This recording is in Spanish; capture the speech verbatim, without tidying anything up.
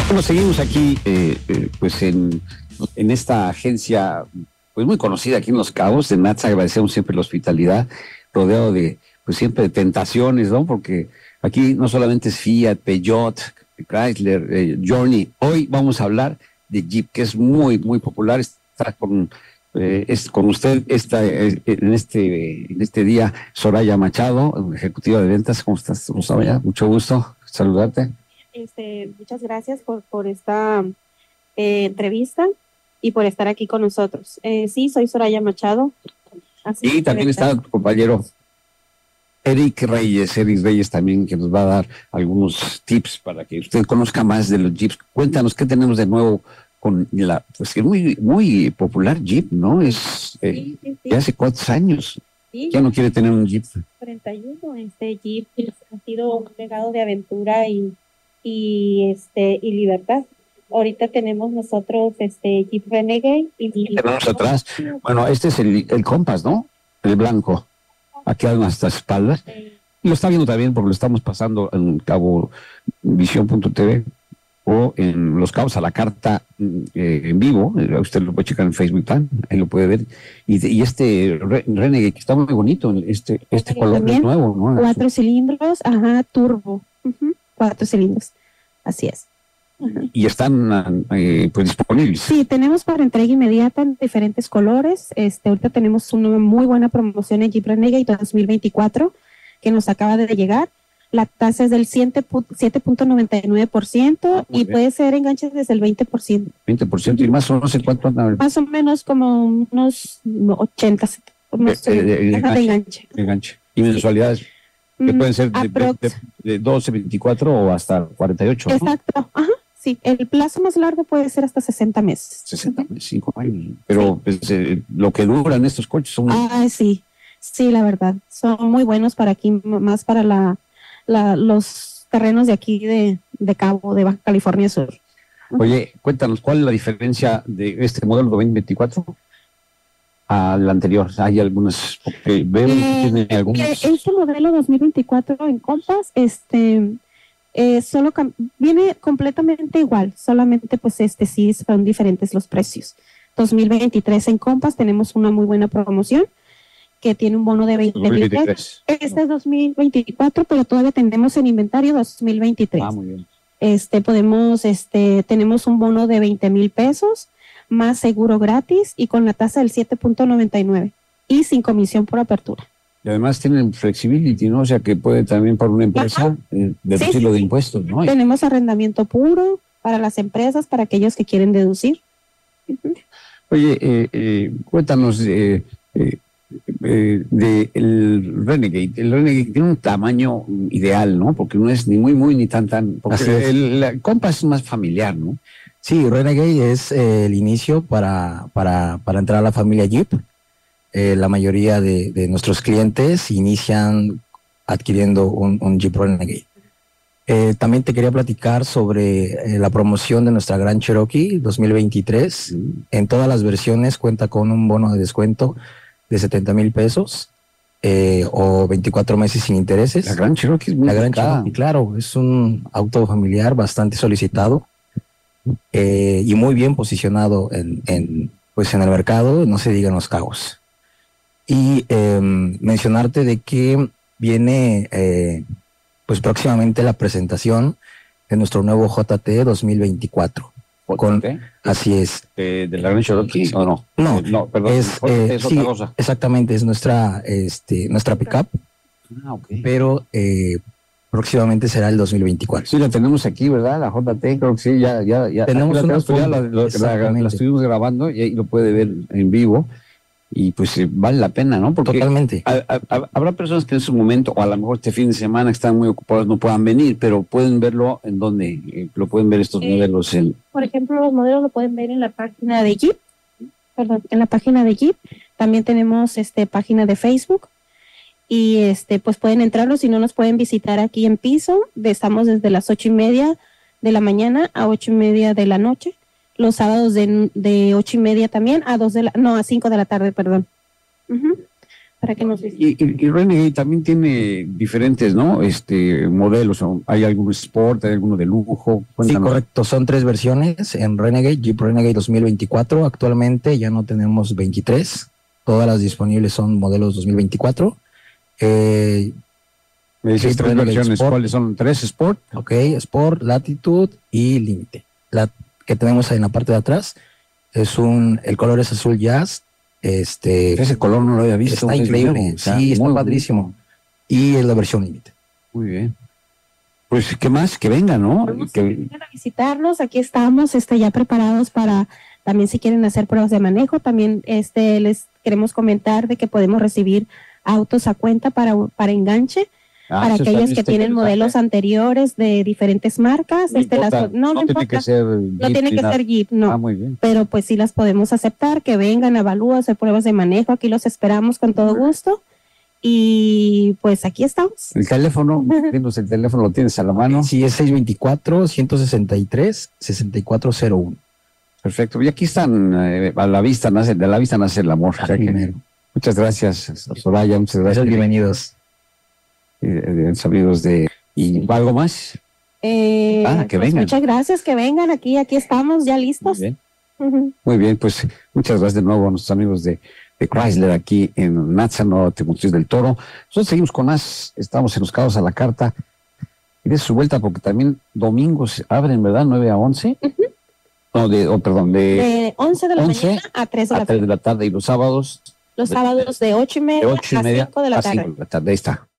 Bueno, seguimos aquí, eh, eh, pues en, en esta agencia, pues muy conocida aquí en Los Cabos. De Nats agradecemos siempre la hospitalidad, rodeado de, pues siempre de tentaciones, ¿no? Porque aquí no solamente es Fiat, Peugeot, Chrysler, eh, Journey. Hoy vamos a hablar de Jeep, que es muy, muy popular. Está con, eh, es con usted esta, eh, en, este, en este día, Soraya Machado, ejecutiva de ventas. ¿Cómo estás, Soraya? Mucho gusto saludarte. Este, muchas gracias por, por esta eh, entrevista y por estar aquí con nosotros. Eh, sí, soy Soraya Machado. Así y también está tu compañero Eric Reyes, Eric Reyes también, que nos va a dar algunos tips para que usted conozca más de los Jeeps. Cuéntanos qué tenemos de nuevo con la, pues que es muy, muy popular Jeep, ¿no? Es eh, sí, sí, sí. De hace cuántos años. Sí, ¿quién no quiere tener un Jeep? cuarenta y uno, este Jeep ha sido un legado de aventura y y este y libertad. Ahorita tenemos nosotros este Jeep Renegade y tenemos atrás, bueno, este es el, el Compass, ¿no? El blanco, aquí a nuestras espaldas. Y lo está viendo también porque lo estamos pasando en Cabo Visión punto t v o en Los Cabos a la carta eh, en vivo. Usted lo puede checar en Facebook Time, ahí lo puede ver. Y, y este Renegade que está muy bonito, este este color es nuevo, ¿no? Cuatro cilindros, ajá, turbo. Uh-huh. Cuatro cilindros, así es. Uh-huh. Y están eh, pues disponibles. Sí, tenemos para entrega inmediata en diferentes colores. Este, ahorita tenemos una muy buena promoción en Jeep Renegade dos mil veinticuatro que nos acaba de llegar. La tasa es del siete punto noventa y nueve por ciento ah, y bien. Puede ser enganches desde el veinte por ciento. veinte por ciento y más o menos en cuánto anda. Más o menos como unos ochenta unos, de, de, de, de enganche. De enganche. Y mensualidades. Sí. Que pueden ser de, de, de, de doce, veinticuatro o hasta cuarenta y ocho. Exacto, ¿no? Ajá, sí. El plazo más largo puede ser hasta sesenta meses. sesenta, cinco años. Pero sí. pues, eh, lo que duran estos coches son... Ah, sí, sí, la verdad. Son muy buenos para aquí, más para la, la los terrenos de aquí de, de Cabo, de Baja California Sur. Oye, cuéntanos, ¿cuál es la diferencia de este modelo dos mil veinticuatro al anterior? Hay algunas, porque veo eh, que tiene algunos. Este modelo dos mil veinticuatro en Compass, este, eh, solo viene completamente igual, solamente pues este sí son diferentes los precios. dos mil veintitrés en Compass tenemos una muy buena promoción que tiene un bono de veinte mil pesos. Este es dos mil veinticuatro, pero todavía tenemos en inventario dos mil veintitrés. Ah, muy bien. Este, podemos, este, tenemos un bono de veinte mil pesos, más seguro gratis y con la tasa del siete punto noventa y nueve y sin comisión por apertura. Y además tienen flexibility, ¿no? O sea que puede también para una empresa eh, deducirlo sí, de impuestos, ¿no? Tenemos arrendamiento puro para las empresas, para aquellos que quieren deducir. Uh-huh. Oye, eh, eh, cuéntanos eh, eh, eh, de el Renegade. El Renegade tiene un tamaño ideal, ¿no? Porque no es ni muy, muy, ni tan, tan... Porque Así es. El, el Compass es más familiar, ¿no? Sí, Renegade es eh, el inicio para, para, para entrar a la familia Jeep. Eh, la mayoría de, de nuestros clientes inician adquiriendo un, un Jeep Renegade. Eh, también te quería platicar sobre eh, la promoción de nuestra Grand Cherokee dos mil veintitrés. Mm. En todas las versiones cuenta con un bono de descuento de setenta mil pesos eh, o veinticuatro meses sin intereses. La Grand Cherokee es muy La Grand Cherokee, claro, es un auto familiar bastante solicitado. Eh, y muy bien posicionado en, en, pues en el mercado, no se digan Los Cabos. Y eh, mencionarte de que viene eh, pues próximamente la presentación de nuestro nuevo J T dos mil veinticuatro. Con, así es. ¿De, de la Grand Cherokee o no? No, eh, no perdón, es, eh, es sí, otra cosa. Exactamente, es nuestra, este, nuestra pickup, ah, okay. pero eh, próximamente será el dos mil veinticuatro. Sí, la tenemos aquí, ¿verdad? La J T, creo que sí, ya, ya, ya. Tenemos una foto, ya la, la, la, la estuvimos grabando y ahí lo puede ver en vivo. Y pues eh, vale la pena, ¿no? Porque totalmente. A, a, a, habrá personas que en ese momento, o a lo mejor este fin de semana, que están muy ocupados, no puedan venir, pero pueden verlo en donde eh, lo pueden ver estos eh, modelos. En... Por ejemplo, los modelos lo pueden ver en la página de Jeep, perdón, en la página de Jeep. También tenemos este página de Facebook y este pues pueden entrarlos, si no nos pueden visitar aquí en piso. Estamos desde las ocho y media de la mañana a ocho y media de la noche. Los sábados de, de ocho y media también a dos de la, no, a cinco de la tarde, perdón. Uh-huh. para que nos Y, y, y Renegade también tiene diferentes, ¿no? Este, modelos. Hay algún Sport, hay alguno de lujo. Sí, Cuéntanos. correcto. Son tres versiones en Renegade, Jeep Renegade dos mil veinticuatro. Actualmente ya no tenemos veintitrés. Todas las disponibles son modelos dos mil veinticuatro. Eh, Me dices Jeep tres Renegade versiones. Sport. ¿Cuáles son? ¿Tres Sport? ok, Sport, Latitude y Límite. La que tenemos en la parte de atrás es un, el color es azul jazz. Este, Ese color no lo había visto. está es increíble. nuevo, o sea, sí, está muy padrísimo. bonito. Y es la versión Límite. Muy bien. Pues, ¿qué más? Que venga, ¿no? Vamos Que, a venir a visitarnos, aquí estamos este, ya preparados para, también si quieren hacer pruebas de manejo, también este, les queremos comentar de que podemos recibir autos a cuenta para, para enganche, ah, para eso está- aquellos que está tienen interesante. modelos anteriores de diferentes marcas. No este, las- importa, no, no, no tiene importa, que ser. no tiene que ser Jeep, no. Ah, muy bien. Pero pues sí las podemos aceptar, que vengan, evalúen, hacer pruebas de manejo, aquí los esperamos con todo gusto. Y pues aquí estamos. El teléfono, tienes el teléfono, lo tienes a la mano. Sí, es seiscientos veinticuatro, ciento sesenta y tres, sesenta y cuatro cero uno. Perfecto. Y aquí están, eh, a la vista nace, de la vista nace el amor. O sea que- Primero. muchas gracias, Soraya, muchas Gracias, gracias. bienvenidos. Eh, de los amigos de. ¿Y algo más? Eh, Ah, que pues vengan. muchas gracias, que vengan aquí, aquí estamos ya Muy listos. bien. Ujú. Muy bien, pues muchas gracias de nuevo a nuestros amigos de, de Chrysler aquí en Natza, no Temotriz del Toro. Nosotros seguimos con más, estamos en los Cabos a la Carta. Y de su vuelta, porque también domingos abren, ¿verdad? nueve a once. No, de, oh, perdón, de, De once de la once mañana a tres de a la tres tarde. de la tarde y los sábados Los sábados de ocho y de media ocho y a media cinco de la a tarde. cinco de la tarde. Ahí está.